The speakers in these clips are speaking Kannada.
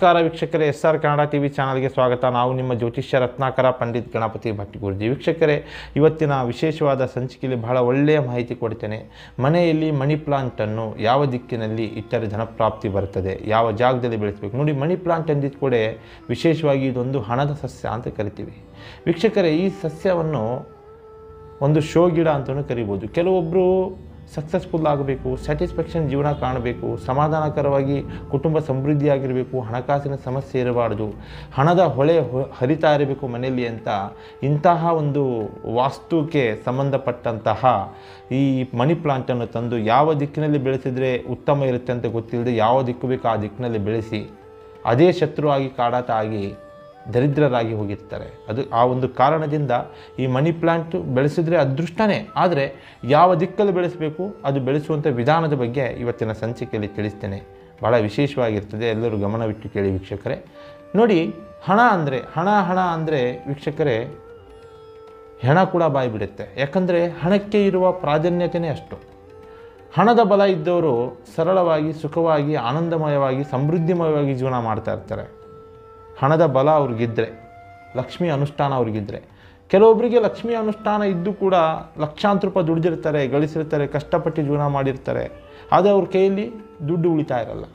ನಮಸ್ಕಾರ ವೀಕ್ಷಕರೇ, SR ಕನ್ನಡ TV ಚಾನಲ್ಗೆ ಸ್ವಾಗತ. ನಾವು ನಿಮ್ಮ ಜ್ಯೋತಿಷ್ಯ ರತ್ನಾಕರ ಪಂಡಿತ್ ಗಣಪತಿ ಭಟ್ ಗುರೂಜಿ. ವೀಕ್ಷಕರೇ, ಇವತ್ತಿನ ವಿಶೇಷವಾದ ಸಂಚಿಕೆಯಲ್ಲಿ ಬಹಳ ಒಳ್ಳೆಯ ಮಾಹಿತಿ ಕೊಡ್ತೇನೆ. ಮನೆಯಲ್ಲಿ ಮನಿ ಪ್ಲಾಂಟನ್ನು ಯಾವ ದಿಕ್ಕಿನಲ್ಲಿ ಇಟ್ಟರೆ ಧನಪ್ರಾಪ್ತಿ ಬರ್ತದೆ, ಯಾವ ಜಾಗದಲ್ಲಿ ಬೆಳೆಸಬೇಕು. ನೋಡಿ, ಮನಿ ಪ್ಲಾಂಟ್ ಅಂದಿದ್ದು ಕೂಡ ವಿಶೇಷವಾಗಿ ಇದೊಂದು ಹಣದ ಸಸ್ಯ ಅಂತ ಕರಿತೀವಿ. ವೀಕ್ಷಕರೇ, ಈ ಸಸ್ಯವನ್ನು ಒಂದು ಶೋ ಗಿಡ ಅಂತಲೂ ಕರಿಬೋದು. ಕೆಲವೊಬ್ಬರು ಸಕ್ಸಸ್ಫುಲ್ ಆಗಬೇಕು, ಸ್ಯಾಟಿಸ್ಫ್ಯಾಕ್ಷನ್ ಜೀವನ ಕಾಣಬೇಕು, ಸಮಾಧಾನಕರವಾಗಿ ಕುಟುಂಬ ಸಮೃದ್ಧಿಯಾಗಿರಬೇಕು, ಹಣಕಾಸಿನ ಸಮಸ್ಯೆ ಇರಬಾರ್ದು, ಹಣದ ಹೊಳೆ ಹರಿತಾ ಇರಬೇಕು ಮನೆಯಲ್ಲಿ ಅಂತ ಇಂತಹ ಒಂದು ವಾಸ್ತುಕ್ಕೆ ಸಂಬಂಧಪಟ್ಟಂತಹ ಈ ಮನಿ ಪ್ಲಾಂಟನ್ನು ತಂದು ಯಾವ ದಿಕ್ಕಿನಲ್ಲಿ ಬೆಳೆಸಿದರೆ ಉತ್ತಮ ಇರುತ್ತೆ ಅಂತ ಗೊತ್ತಿಲ್ಲದೆ ಯಾವ ದಿಕ್ಕು ಬೇಕು ಆ ದಿಕ್ಕಿನಲ್ಲಿ ಬೆಳೆಸಿ ಅದೇ ಶತ್ರುವಾಗಿ ಕಾಡಾಟ ಆಗಿ ದರಿದ್ರರಾಗಿ ಹೋಗಿರ್ತಾರೆ. ಅದು ಆ ಒಂದು ಕಾರಣದಿಂದ ಈ ಮನಿ ಪ್ಲಾಂಟ್ ಬೆಳೆಸಿದರೆ ಅದೃಷ್ಟನೇ, ಆದರೆ ಯಾವ ದಿಕ್ಕಲ್ಲಿ ಬೆಳೆಸಬೇಕು, ಅದು ಬೆಳೆಸುವಂಥ ವಿಧಾನದ ಬಗ್ಗೆ ಇವತ್ತಿನ ಸಂಚಿಕೆಯಲ್ಲಿ ತಿಳಿಸ್ತೇನೆ. ಭಾಳ ವಿಶೇಷವಾಗಿರ್ತದೆ, ಎಲ್ಲರೂ ಗಮನವಿಟ್ಟು ಕೇಳಿ ವೀಕ್ಷಕರೇ. ನೋಡಿ, ಹಣ ಅಂದರೆ ವೀಕ್ಷಕರೇ, ಹೆಣ ಕೂಡ ಬಾಯಿ ಬಿಡುತ್ತೆ. ಯಾಕಂದರೆ ಹಣಕ್ಕೆ ಇರುವ ಪ್ರಾಧಾನ್ಯತೆಯೇ ಅಷ್ಟು. ಹಣದ ಬಲ ಇದ್ದವರು ಸರಳವಾಗಿ, ಸುಖವಾಗಿ, ಆನಂದಮಯವಾಗಿ, ಸಮೃದ್ಧಿಮಯವಾಗಿ ಜೀವನ ಮಾಡ್ತಾ ಇರ್ತಾರೆ. ಹಣದ ಬಲ ಅವ್ರಿಗಿದ್ರೆ, ಲಕ್ಷ್ಮಿ ಅನುಷ್ಠಾನ ಅವ್ರಿಗಿದ್ರೆ. ಕೆಲವೊಬ್ಬರಿಗೆ ಲಕ್ಷ್ಮಿ ಅನುಷ್ಠಾನ ಇದ್ದು ಕೂಡ ಲಕ್ಷಾಂತರ ರೂಪಾಯಿ ದುಡ್ದಿರ್ತಾರೆ, ಗಳಿಸಿರ್ತಾರೆ, ಕಷ್ಟಪಟ್ಟು ಜೀವನ ಮಾಡಿರ್ತಾರೆ, ಆದರೆ ಅವ್ರ ಕೈಯಲ್ಲಿ ದುಡ್ಡು ಉಳಿತಾ ಇರಲ್ಲ.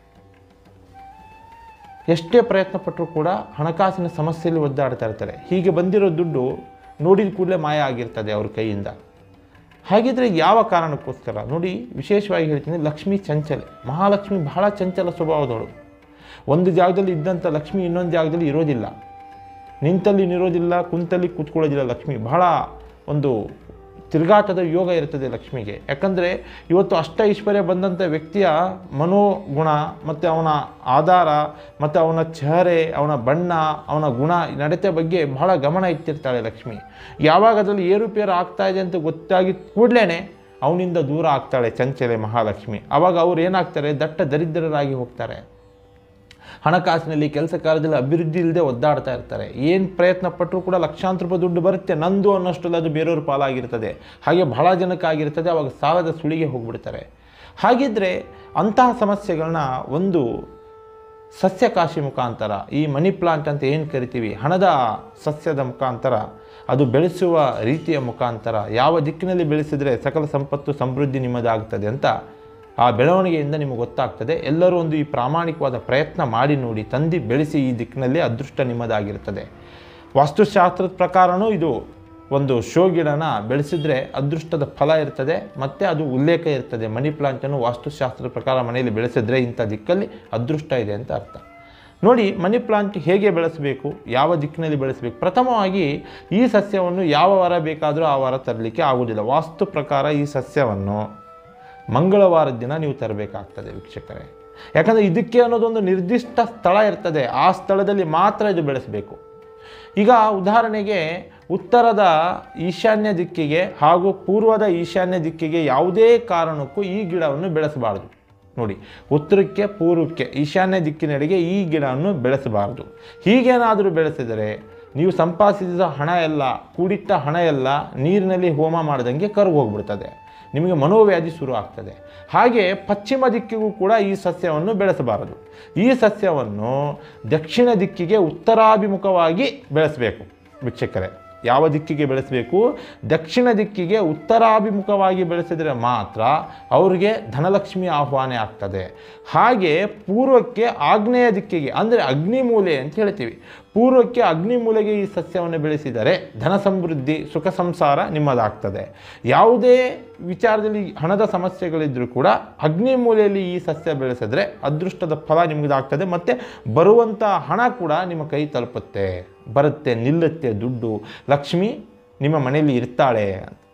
ಎಷ್ಟೇ ಪ್ರಯತ್ನ ಪಟ್ಟರೂ ಕೂಡ ಹಣಕಾಸಿನ ಸಮಸ್ಯೆಯಲ್ಲಿ ಒದ್ದಾಡ್ತಾ ಇರ್ತಾರೆ. ಹೀಗೆ ಬಂದಿರೋ ದುಡ್ಡು ನೋಡಿದ ಕೂಡಲೇ ಮಾಯ ಆಗಿರ್ತದೆ ಅವ್ರ ಕೈಯಿಂದ. ಹಾಗಿದ್ರೆ ಯಾವ ಕಾರಣಕ್ಕೋಸ್ಕರ? ನೋಡಿ, ವಿಶೇಷವಾಗಿ ಹೇಳ್ತೀನಿ, ಲಕ್ಷ್ಮಿ ಚಂಚಲೆ. ಮಹಾಲಕ್ಷ್ಮಿ ಬಹಳ ಚಂಚಲ ಸ್ವಭಾವದವಳು. ಒಂದು ಜಾಗದಲ್ಲಿ ಇದ್ದಂಥ ಲಕ್ಷ್ಮಿ ಇನ್ನೊಂದು ಜಾಗದಲ್ಲಿ ಇರೋದಿಲ್ಲ, ನಿಂತಲ್ಲಿ ನಿರೋದಿಲ್ಲ, ಕುಂತಲ್ಲಿ ಕೂತ್ಕೊಳ್ಳೋದಿಲ್ಲ. ಲಕ್ಷ್ಮಿ ಬಹಳ ಒಂದು ತಿರುಗಾಟದ ಯೋಗ ಇರ್ತದೆ ಲಕ್ಷ್ಮಿಗೆ. ಯಾಕಂದರೆ ಇವತ್ತು ಅಷ್ಟ ಐಶ್ವರ್ಯ ಬಂದಂಥ ವ್ಯಕ್ತಿಯ ಮನೋಗುಣ ಮತ್ತು ಅವನ ಆಧಾರ ಮತ್ತು ಅವನ ಚಹರೆ, ಅವನ ಬಣ್ಣ, ಅವನ ಗುಣ, ನಡತೆ ಬಗ್ಗೆ ಬಹಳ ಗಮನ ಇಟ್ಟಿರ್ತಾಳೆ ಲಕ್ಷ್ಮಿ. ಯಾವಾಗ ಅದರಲ್ಲಿ ಏರುಪೇರು ಆಗ್ತಾ ಇದೆ ಅಂತ ಗೊತ್ತಾಗಿ ಕೂಡಲೇ ಅವನಿಂದ ದೂರ ಆಗ್ತಾಳೆ ಚಂಚಲೆ ಮಹಾಲಕ್ಷ್ಮಿ. ಆವಾಗ ಅವ್ರು ಏನಾಗ್ತಾರೆ, ದಟ್ಟ ದರಿದ್ರರಾಗಿ ಹೋಗ್ತಾರೆ. ಹಣಕಾಸಿನಲ್ಲಿ, ಕೆಲಸ ಕಾರ್ಯದಲ್ಲಿ ಅಭಿವೃದ್ಧಿ ಇಲ್ಲದೆ ಒದ್ದಾಡ್ತಾ ಇರ್ತಾರೆ. ಏನು ಪ್ರಯತ್ನ ಪಟ್ಟರೂ ಕೂಡ ಲಕ್ಷಾಂತರ ರೂಪಾಯಿ ದುಡ್ಡು ಬರುತ್ತೆ, ನಂದು ಅನ್ನೋಷ್ಟಲ್ಲ ಅದು ಬೇರೆಯವ್ರ ಪಾಲಾಗಿರ್ತದೆ. ಹಾಗೆ ಬಹಳ ಜನಕ್ಕಾಗಿರ್ತದೆ. ಅವಾಗ ಸಾಲದ ಸುಳಿಗೆ ಹೋಗ್ಬಿಡ್ತಾರೆ. ಹಾಗಿದ್ದರೆ ಅಂತಹ ಸಮಸ್ಯೆಗಳನ್ನ ಒಂದು ಸಸ್ಯಕಾಶಿ ಮುಖಾಂತರ, ಈ ಮನಿ ಪ್ಲಾಂಟ್ ಅಂತ ಏನು ಕರಿತೀವಿ, ಹಣದ ಸಸ್ಯದ ಮುಖಾಂತರ, ಅದು ಬೆಳೆಸುವ ರೀತಿಯ ಮುಖಾಂತರ ಯಾವ ದಿಕ್ಕಿನಲ್ಲಿ ಬೆಳೆಸಿದರೆ ಸಕಲ ಸಂಪತ್ತು ಸಮೃದ್ಧಿ ನಿಮ್ಮದಾಗ್ತದೆ ಅಂತ ಆ ಬೆಳವಣಿಗೆಯಿಂದ ನಿಮಗೆ ಗೊತ್ತಾಗ್ತದೆ. ಎಲ್ಲರೂ ಒಂದು ಈ ಪ್ರಾಮಾಣಿಕವಾದ ಪ್ರಯತ್ನ ಮಾಡಿ ನೋಡಿ, ತಂದು ಬೆಳೆಸಿ, ಈ ದಿಕ್ಕಿನಲ್ಲಿ ಅದೃಷ್ಟ ನಿಮ್ಮದಾಗಿರ್ತದೆ. ವಾಸ್ತುಶಾಸ್ತ್ರದ ಪ್ರಕಾರವೂ ಇದು ಒಂದು ಶೋ ಗಿಡನ ಬೆಳೆಸಿದರೆ ಅದೃಷ್ಟದ ಫಲ ಇರ್ತದೆ ಮತ್ತು ಅದು ಉಲ್ಲೇಖ ಇರ್ತದೆ. ಮನಿ ಪ್ಲಾಂಟನ್ನು ವಾಸ್ತುಶಾಸ್ತ್ರದ ಪ್ರಕಾರ ಮನೆಯಲ್ಲಿ ಬೆಳೆಸಿದ್ರೆ ಇಂಥ ದಿಕ್ಕಲ್ಲಿ ಅದೃಷ್ಟ ಇದೆ ಅಂತ ಅರ್ಥ. ನೋಡಿ, ಮನಿ ಪ್ಲಾಂಟ್ ಹೇಗೆ ಬೆಳೆಸಬೇಕು, ಯಾವ ದಿಕ್ಕಿನಲ್ಲಿ ಬೆಳೆಸಬೇಕು. ಪ್ರಥಮವಾಗಿ ಈ ಸಸ್ಯವನ್ನು ಯಾವ ವಾರ ಬೇಕಾದರೂ ಆ ವಾರ ತರಲಿಕ್ಕೆ ಆಗೋದಿಲ್ಲ. ವಾಸ್ತು ಪ್ರಕಾರ ಈ ಸಸ್ಯವನ್ನು ಮಂಗಳವಾರದ ದಿನ ನೀವು ತರಬೇಕಾಗ್ತದೆ ವೀಕ್ಷಕರೇ. ಯಾಕಂದರೆ ಇದಕ್ಕೆ ಅನ್ನೋದೊಂದು ನಿರ್ದಿಷ್ಟ ಸ್ಥಳ ಇರ್ತದೆ, ಆ ಸ್ಥಳದಲ್ಲಿ ಮಾತ್ರ ಇದು ಬೆಳೆಸಬೇಕು. ಈಗ ಉದಾಹರಣೆಗೆ ಉತ್ತರದ ಈಶಾನ್ಯ ದಿಕ್ಕಿಗೆ ಹಾಗೂ ಪೂರ್ವದ ಈಶಾನ್ಯ ದಿಕ್ಕಿಗೆ ಯಾವುದೇ ಕಾರಣಕ್ಕೂ ಈ ಗಿಡವನ್ನು ಬೆಳೆಸಬಾರ್ದು. ನೋಡಿ, ಉತ್ತರಕ್ಕೆ, ಪೂರ್ವಕ್ಕೆ, ಈಶಾನ್ಯ ದಿಕ್ಕಿನೆಡೆಗೆ ಈ ಗಿಡವನ್ನು ಬೆಳೆಸಬಾರ್ದು. ಹೀಗೇನಾದರೂ ಬೆಳೆಸಿದರೆ ನೀವು ಸಂಪಾದಿಸಿದ ಹಣ ಎಲ್ಲ, ಕೂಡಿಟ್ಟ ಹಣ ಎಲ್ಲ ನೀರಿನಲ್ಲಿ ಹೋಮ ಮಾಡ್ದಂಗೆ ಕರಗಿ ಹೋಗ್ಬಿಡ್ತದೆ, ನಿಮಗೆ ಮನೋವ್ಯಾಧಿ ಶುರು ಆಗ್ತದೆ. ಹಾಗೆ ಪಶ್ಚಿಮ ದಿಕ್ಕಿಗೂ ಕೂಡ ಈ ಸಸ್ಯವನ್ನು ಬೆಳೆಸಬಾರದು. ಈ ಸಸ್ಯವನ್ನು ದಕ್ಷಿಣ ದಿಕ್ಕಿಗೆ ಉತ್ತರಾಭಿಮುಖವಾಗಿ ಬೆಳೆಸಬೇಕು ವೀಕ್ಷಕರೇ. ಯಾವ ದಿಕ್ಕಿಗೆ ಬೆಳೆಸಬೇಕು? ದಕ್ಷಿಣ ದಿಕ್ಕಿಗೆ ಉತ್ತರಾಭಿಮುಖವಾಗಿ ಬೆಳೆಸಿದರೆ ಮಾತ್ರ ಅವರಿಗೆ ಧನಲಕ್ಷ್ಮಿ ಆಹ್ವಾನ ಆಗ್ತದೆ. ಹಾಗೆ ಪೂರ್ವಕ್ಕೆ, ಆಗ್ನೇಯ ದಿಕ್ಕಿಗೆ, ಅಂದರೆ ಅಗ್ನಿಮೂಲೆ ಅಂತ ಹೇಳ್ತೀವಿ, ಪೂರ್ವಕ್ಕೆ ಅಗ್ನಿಮೂಲೆಗೆ ಈ ಸಸ್ಯವನ್ನು ಬೆಳೆಸಿದರೆ ಧನ ಸಮೃದ್ಧಿ, ಸುಖ ಸಂಸಾರ ನಿಮ್ಮದಾಗ್ತದೆ. ಯಾವುದೇ ವಿಚಾರದಲ್ಲಿ ಹಣದ ಸಮಸ್ಯೆಗಳಿದ್ದರೂ ಕೂಡ ಅಗ್ನಿಮೂಲೆಯಲ್ಲಿ ಈ ಸಸ್ಯ ಬೆಳೆಸಿದ್ರೆ ಅದೃಷ್ಟದ ಫಲ ನಿಮಗಾಗ್ತದೆ ಮತ್ತು ಬರುವಂಥ ಹಣ ಕೂಡ ನಿಮ್ಮ ಕೈ ತಲುಪುತ್ತೆ, ಬರುತ್ತೆ, ನಿಲ್ಲುತ್ತೆ ದುಡ್ಡು. ಲಕ್ಷ್ಮಿ ನಿಮ್ಮ ಮನೆಯಲ್ಲಿ ಇರ್ತಾಳೆ.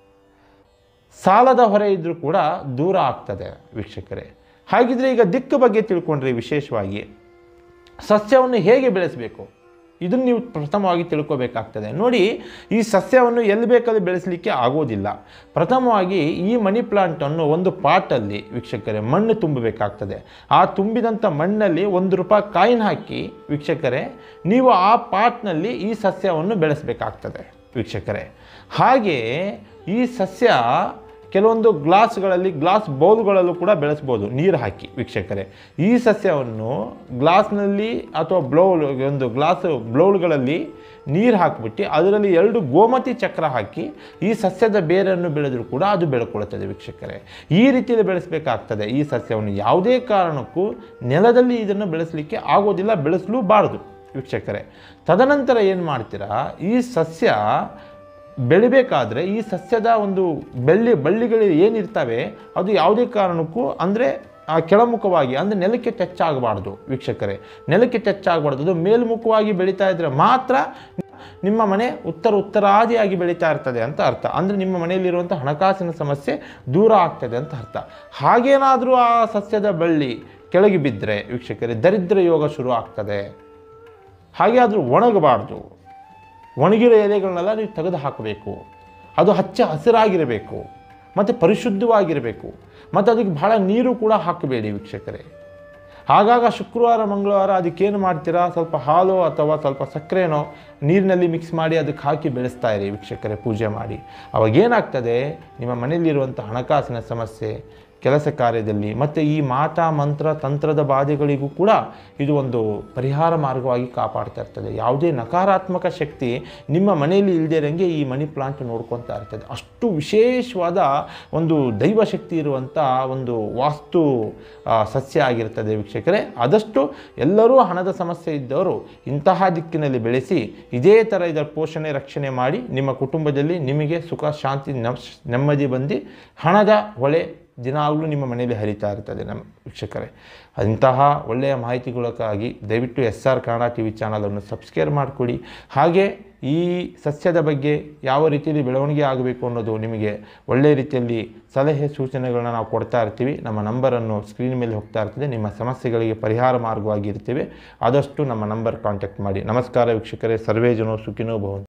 ಸಾಲದ ಹೊರೆ ಇದ್ದರೂ ಕೂಡ ದೂರ ಆಗ್ತದೆ ವೀಕ್ಷಕರೇ. ಹಾಗಿದ್ರೆ ಈಗ ದಿಕ್ಕು ಬಗ್ಗೆ ತಿಳ್ಕೊಂಡ್ರೆ, ವಿಶೇಷವಾಗಿ ಸಸ್ಯವನ್ನು ಹೇಗೆ ಬೆಳೆಸಬೇಕು ಇದನ್ನು ನೀವು ಪ್ರಥಮವಾಗಿ ತಿಳ್ಕೋಬೇಕಾಗ್ತದೆ. ನೋಡಿ, ಈ ಸಸ್ಯವನ್ನು ಎಲ್ಲಿ ಬೇಕಲ್ಲಿ ಬೆಳೆಸಲಿಕ್ಕೆ ಆಗೋದಿಲ್ಲ. ಪ್ರಥಮವಾಗಿ ಈ ಮನಿ ಪ್ಲಾಂಟನ್ನು ಒಂದು ಪಾಟಲ್ಲಿ ವೀಕ್ಷಕರೇ ಮಣ್ಣು ತುಂಬಬೇಕಾಗ್ತದೆ. ಆ ತುಂಬಿದಂಥ ಮಣ್ಣಲ್ಲಿ ₹1 ಕಾಯಿನ್ ಹಾಕಿ ವೀಕ್ಷಕರೇ ನೀವು ಆ ಪಾಟ್ನಲ್ಲಿ ಈ ಸಸ್ಯವನ್ನು ಬೆಳೆಸಬೇಕಾಗ್ತದೆ ವೀಕ್ಷಕರೇ. ಹಾಗೆ ಈ ಸಸ್ಯ ಕೆಲವೊಂದು ಗ್ಲಾಸ್ಗಳಲ್ಲಿ ಗ್ಲಾಸ್ ಬೌಲ್ಗಳಲ್ಲೂ ಕೂಡ ಬೆಳೆಸ್ಬೋದು ನೀರು ಹಾಕಿ ವೀಕ್ಷಕರೇ. ಈ ಸಸ್ಯವನ್ನು ಗ್ಲಾಸ್ನಲ್ಲಿ ಅಥವಾ ಒಂದು ಗ್ಲಾಸ್ ಬೌಲ್ಗಳಲ್ಲಿ ನೀರು ಹಾಕಿಬಿಟ್ಟು ಅದರಲ್ಲಿ 2 ಗೋಮತಿ ಚಕ್ರ ಹಾಕಿ ಈ ಸಸ್ಯದ ಬೇರನ್ನು ಬೆಳೆದರೂ ಕೂಡ ಅದು ಬೆಳ್ಕೊಳ್ಳುತ್ತದೆ ವೀಕ್ಷಕರೇ. ಈ ರೀತಿಯಲ್ಲಿ ಬೆಳೆಸಬೇಕಾಗ್ತದೆ ಈ ಸಸ್ಯವನ್ನು. ಯಾವುದೇ ಕಾರಣಕ್ಕೂ ನೆಲದಲ್ಲಿ ಇದನ್ನು ಬೆಳೆಸಲಿಕ್ಕೆ ಆಗೋದಿಲ್ಲ, ಬೆಳೆಸಲೂಬಾರದು ವೀಕ್ಷಕರೇ. ತದನಂತರ ಏನು ಮಾಡ್ತೀರಾ, ಈ ಸಸ್ಯ ಬೆಳಿಬೇಕಾದ್ರೆ ಈ ಸಸ್ಯದ ಒಂದು ಬಳ್ಳಿಗಳು ಏನಿರ್ತವೆ ಅದು ಯಾವುದೇ ಕಾರಣಕ್ಕೂ ಅಂದರೆ ಕೆಳಮುಖವಾಗಿ ಅಂದರೆ ನೆಲಕ್ಕೆ ಟಚ್ ಆಗಬಾರ್ದು ವೀಕ್ಷಕರೇ. ನೆಲಕ್ಕೆ ಟಚ್ ಆಗಬಾರ್ದು. ಅದು ಮೇಲ್ಮುಖವಾಗಿ ಬೆಳೀತಾ ಇದ್ದರೆ ಮಾತ್ರ ನಿಮ್ಮ ಮನೆ ಉತ್ತರಾದಿಯಾಗಿ ಬೆಳೀತಾ ಇರ್ತದೆ ಅಂತ ಅರ್ಥ. ಅಂದರೆ ನಿಮ್ಮ ಮನೆಯಲ್ಲಿರುವಂಥ ಹಣಕಾಸಿನ ಸಮಸ್ಯೆ ದೂರ ಆಗ್ತದೆ ಅಂತ ಅರ್ಥ. ಹಾಗೇನಾದರೂ ಆ ಸಸ್ಯದ ಬಳ್ಳಿ ಕೆಳಗೆ ಬಿದ್ದರೆ ವೀಕ್ಷಕರೇ ದರಿದ್ರ ಯೋಗ ಶುರು ಆಗ್ತದೆ. ಹಾಗೆ ಆದರೂ ಒಣಗಬಾರ್ದು. ಒಣಗಿರೋ ಎಲೆಗಳನ್ನೆಲ್ಲ ನೀವು ತೆಗೆದು ಹಾಕಬೇಕು. ಅದು ಹಚ್ಚ ಹಸಿರಾಗಿರಬೇಕು ಮತ್ತು ಪರಿಶುದ್ಧವಾಗಿರಬೇಕು. ಮತ್ತು ಅದಕ್ಕೆ ಬಹಳ ನೀರು ಕೂಡ ಹಾಕಬೇಡಿ ವೀಕ್ಷಕರೇ. ಆಗಾಗ ಶುಕ್ರವಾರ ಮಂಗಳವಾರ ಅದಕ್ಕೇನು ಮಾಡ್ತೀರಾ, ಸ್ವಲ್ಪ ಹಾಲು ಅಥವಾ ಸ್ವಲ್ಪ ಸಕ್ಕರೆನೋ ನೀರಿನಲ್ಲಿ ಮಿಕ್ಸ್ ಮಾಡಿ ಅದಕ್ಕೆ ಹಾಕಿ ಬೆಳೆಸ್ತಾ ಇರಿ ವೀಕ್ಷಕರೇ, ಪೂಜೆ ಮಾಡಿ. ಅವಾಗೇನಾಗ್ತದೆ, ನಿಮ್ಮ ಮನೆಯಲ್ಲಿರುವಂಥ ಹಣಕಾಸಿನ ಸಮಸ್ಯೆ, ಕೆಲಸ ಕಾರ್ಯದಲ್ಲಿ ಮತ್ತು ಈ ಮಾಟ ಮಂತ್ರ ತಂತ್ರದ ಬಾಧೆಗಳಿಗೂ ಕೂಡ ಇದು ಒಂದು ಪರಿಹಾರ ಮಾರ್ಗವಾಗಿ ಕಾಪಾಡ್ತಾ ಇರ್ತದೆ. ಯಾವುದೇ ನಕಾರಾತ್ಮಕ ಶಕ್ತಿ ನಿಮ್ಮ ಮನೆಯಲ್ಲಿ ಇಲ್ಲದಿರಂಗೆ ಈ ಮನಿ ಪ್ಲಾಂಟ್ ನೋಡ್ಕೊತಾ ಇರ್ತದೆ. ಅಷ್ಟು ವಿಶೇಷವಾದ ಒಂದು ದೈವಶಕ್ತಿ ಇರುವಂಥ ಒಂದು ವಾಸ್ತು ಸಸ್ಯ ಆಗಿರ್ತದೆ ವೀಕ್ಷಕರೇ. ಆದಷ್ಟು ಎಲ್ಲರೂ ಹಣದ ಸಮಸ್ಯೆ ಇದ್ದವರು ಇಂತಹ ದಿಕ್ಕಿನಲ್ಲಿ ಬೆಳೆಸಿ ಇದೇ ಥರ ಇದರ ಪೋಷಣೆ ರಕ್ಷಣೆ ಮಾಡಿ ನಿಮ್ಮ ಕುಟುಂಬದಲ್ಲಿ ನಿಮಗೆ ಸುಖ ಶಾಂತಿ ನೆಮ್ಮದಿ ಬಂದು ಹಣದ ಹೊಳೆ ದಿನಾಗಲೂ ನಿಮ್ಮ ಮನೆಯಲ್ಲಿ ಹರಿತಾ ಇರ್ತದೆ ನಮ್ಮ ವೀಕ್ಷಕರೇ. ಅಂತಹ ಒಳ್ಳೆಯ ಮಾಹಿತಿಗಳಕ್ಕಾಗಿ ದಯವಿಟ್ಟು SR ಕನ್ನಡ TV ಚಾನಲನ್ನು ಸಬ್ಸ್ಕ್ರೈಬ್ ಮಾಡಿಕೊಡಿ. ಹಾಗೆ ಈ ಸಸ್ಯದ ಬಗ್ಗೆ ಯಾವ ರೀತಿಯಲ್ಲಿ ಬೆಳವಣಿಗೆ ಆಗಬೇಕು ಅನ್ನೋದು ನಿಮಗೆ ಒಳ್ಳೆಯ ರೀತಿಯಲ್ಲಿ ಸಲಹೆ ಸೂಚನೆಗಳನ್ನ ನಾವು ಕೊಡ್ತಾ ಇರ್ತೀವಿ. ನಮ್ಮ ನಂಬರನ್ನು ಸ್ಕ್ರೀನ್ ಮೇಲೆ ಹೋಗ್ತಾ ಇರ್ತದೆ. ನಿಮ್ಮ ಸಮಸ್ಯೆಗಳಿಗೆ ಪರಿಹಾರ ಮಾರ್ಗವಾಗಿ ಇರ್ತೀವಿ. ಆದಷ್ಟು ನಮ್ಮ ನಂಬರ್ ಕಾಂಟ್ಯಾಕ್ಟ್ ಮಾಡಿ. ನಮಸ್ಕಾರ ವೀಕ್ಷಕರೇ. ಸರ್ವೇ ಜನೋ ಸುಖಿನೋ ಭವಂತು.